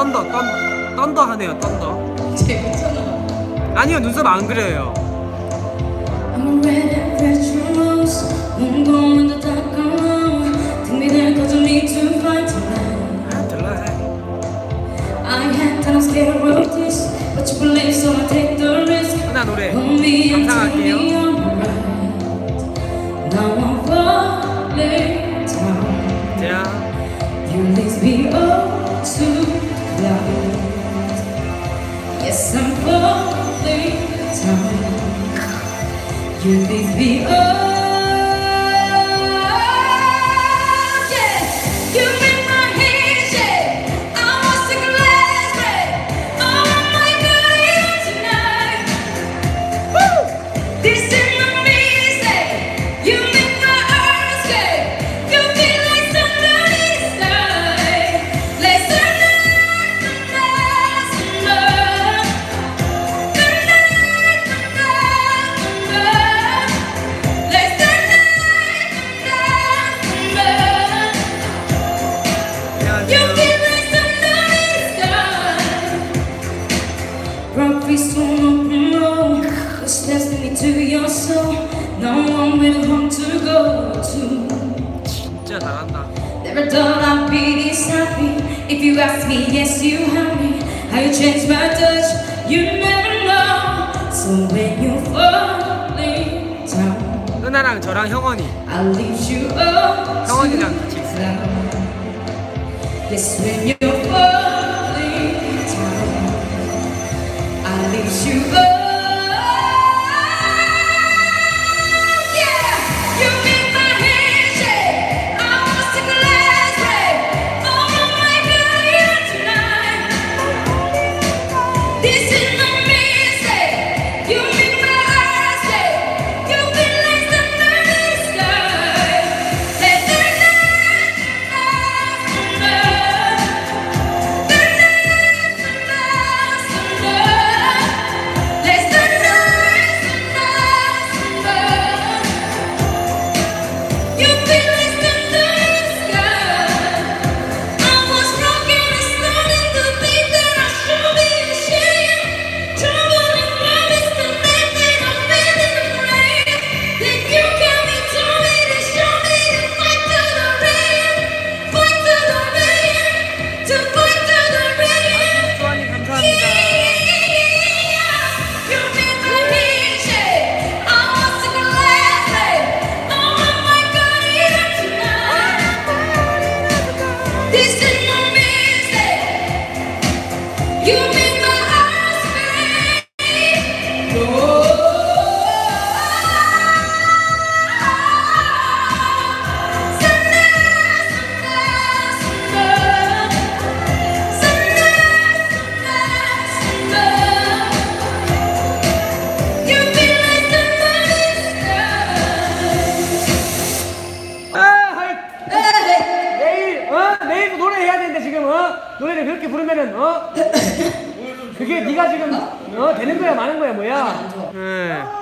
떤더 하네요. 떤더. 재밌잖아. 아니요, 눈썹 안 그려요. I'm a red and red rose. Won't go in the dark alone. Take me there 'cause you need to find tonight. I had time scared of this, but you believe so I take the risk. 하나 노래 Hold me and tell 감상할게요. me I'm right. Now I'm falling down. 자, You leave me all too loud. Yes, I'm falling down. You leave me all. Yeah, you make my head shake. I want to glass break. Oh my God, you tonight. Woo! This is my mistake. You make my heart escape. You feel like somebody's sky. Let's turn up, turn up. To your soul, no one will home to go to. 진짜 잘한다. Never thought I'd be this happy. If you ask me, yes, you have me. How you changed my touch, you never know. So when you're falling down, 은하랑 저랑 형원이. I'll leave you up. 형원이랑 같이 있어요. Yes, when you're falling down, I'll leave you up. 내일 노래해야 되는데 지금 노래를 그렇게 부르면은 그게 네가 지금 되는 거야 마는 거야 뭐야?